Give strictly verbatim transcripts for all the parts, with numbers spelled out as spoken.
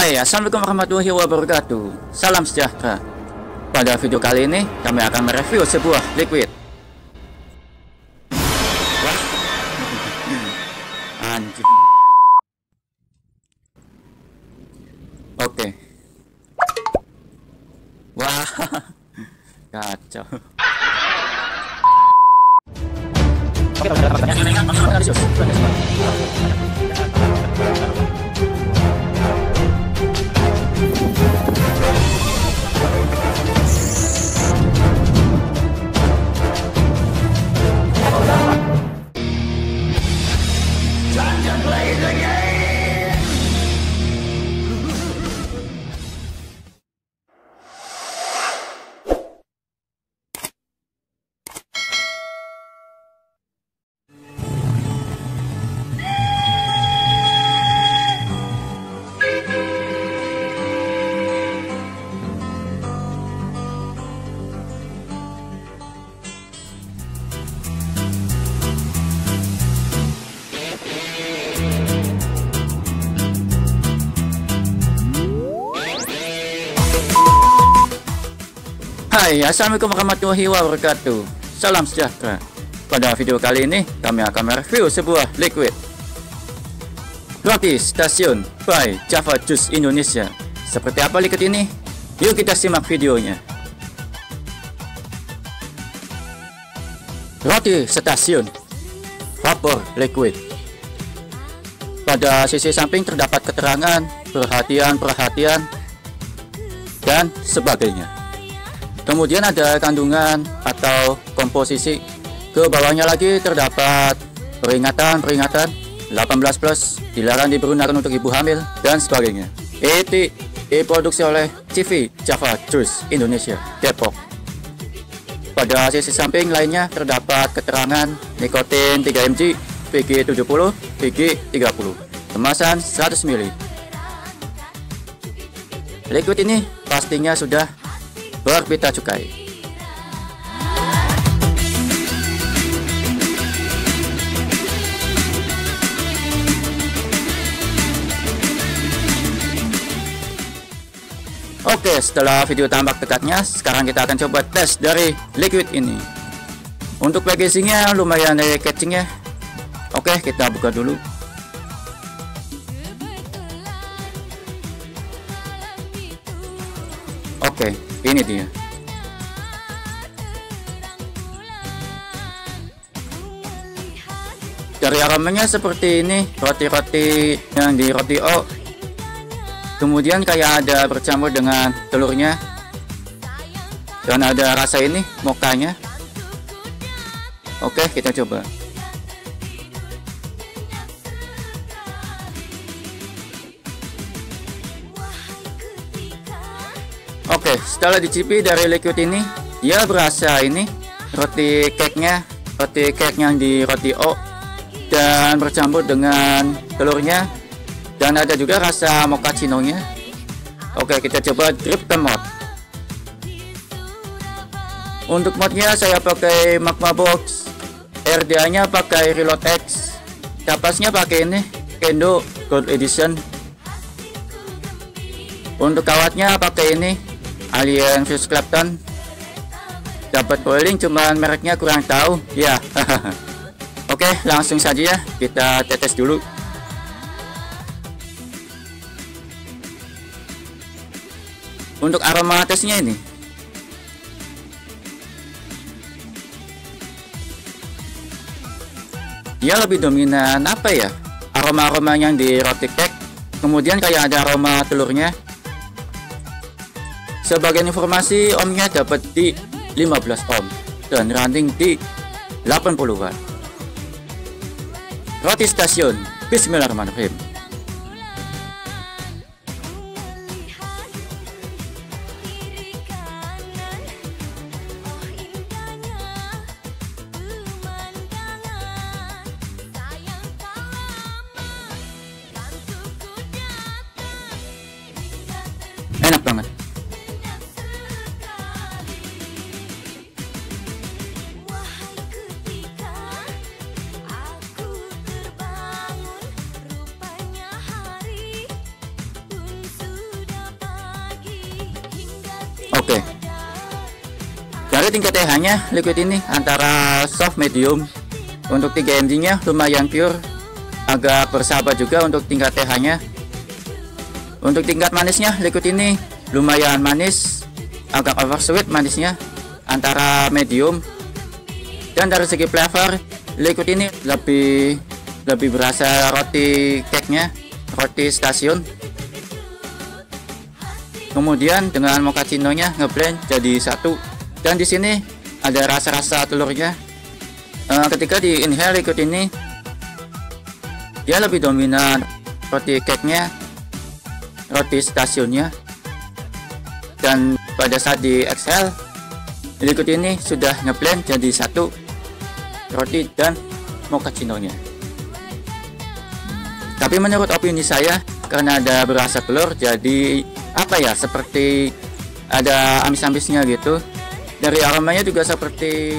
Hai, assalamualaikum warahmatullahi wabarakatuh. Salam sejahtera. Pada video kali ini kami akan mereview sebuah liquid. Wah, anjir. Oke. Wah, kacau. Oke, kalau ada pertanyaan, Hai, assalamualaikum warahmatullahi wabarakatuh. Salam sejahtera. Pada video kali ini kami akan mereview sebuah liquid Roti Stasiun by Java Juice Indonesia. Seperti apa liquid ini? Yuk kita simak videonya. Roti Stasiun Vapor Liquid. Pada sisi samping terdapat keterangan, perhatian-perhatian, dan sebagainya. Kemudian ada kandungan atau komposisi. Ke bawahnya lagi terdapat peringatan-peringatan delapan belas plus, dilarang dipergunakan untuk ibu hamil, dan sebagainya. Eti diproduksi oleh C V Java Juice Indonesia, Depok. Pada sisi samping lainnya terdapat keterangan nikotin tiga miligram, V G tujuh puluh, V G tiga puluh, kemasan seratus mililiter. Liquid ini pastinya sudah berpita cukai. Oke, setelah video tampak dekatnya, sekarang kita akan coba tes dari liquid ini. Untuk packagingnya lumayan eye catching ya. Oke, kita buka dulu. Oke, ini dia. Dari aromanya seperti ini, roti-roti yang di roti O. Kemudian kayak ada bercampur dengan telurnya. Dan ada rasa ini, mokanya. Oke, kita coba. Oke, setelah dicipi dari liquid ini, dia berasa ini roti cake-nya, roti cake yang di roti O, dan bercampur dengan telurnya, dan ada juga rasa mochaccino-nya. Oke, kita coba drip ke mod. Untuk modnya saya pakai Magma Box, R D A-nya pakai Reload X, kapasnya pakai ini Kendo Gold Edition. Untuk kawatnya pakai ini Alien Fuse Clapton. Dapat boiling cuman mereknya kurang tahu ya. Oke, langsung saja ya, kita tetes dulu. Untuk aroma tesnya ini, dia lebih dominan apa ya, aroma-aroma yang di roti cake. Kemudian kayak ada aroma telurnya. Sebagai informasi, ohmnya dapat di lima belas ohm dan running di delapan puluh watt. Roti Stasiun, bismillahirrahmanirrahim. Enak banget. Oke. Dari tingkat pH-nya liquid ini antara soft medium. Untuk tiga M G-nya lumayan pure, agak bersahabat juga untuk tingkat pH-nya. Untuk tingkat manisnya liquid ini lumayan manis, agak oversweet manisnya, antara medium. Dan dari segi flavor liquid ini lebih lebih berasa roti cake-nya, roti stasiun. Kemudian dengan mochaccino-nya ngeblend jadi satu, dan di sini ada rasa-rasa telurnya. E, ketika di inhale liquid ini dia lebih dominan roti cake-nya, roti stasiunnya, dan pada saat di exhale liquid ini sudah ngeblend jadi satu, roti dan mochaccino-nya. Tapi menurut opini saya, karena ada berasa telur, jadi apa ya, seperti ada amis-amisnya gitu. Dari aromanya juga seperti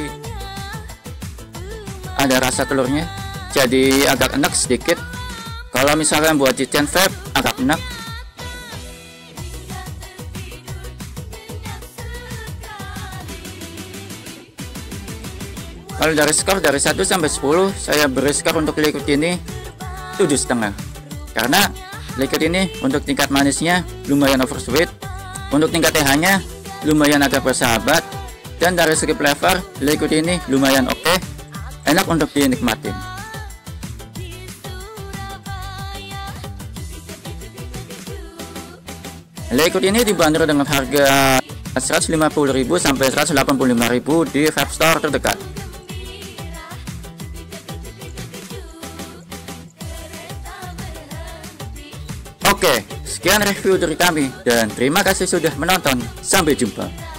ada rasa telurnya, jadi agak enak sedikit. Kalau misalkan buat chicken vape agak enak. Kalau dari skor dari satu sampai sepuluh, saya beri skor untuk liquid ini tujuh setengah, karena liquid ini untuk tingkat manisnya lumayan oversweet, untuk tingkat pH-nya lumayan agak bersahabat, dan dari segi flavor liquid ini lumayan oke, okay, enak untuk dinikmatin. Liquid ini dibanderol dengan harga seratus lima puluh ribu sampai seratus delapan puluh lima ribu di vape store terdekat. Oke, sekian review dari kami dan terima kasih sudah menonton. Sampai jumpa.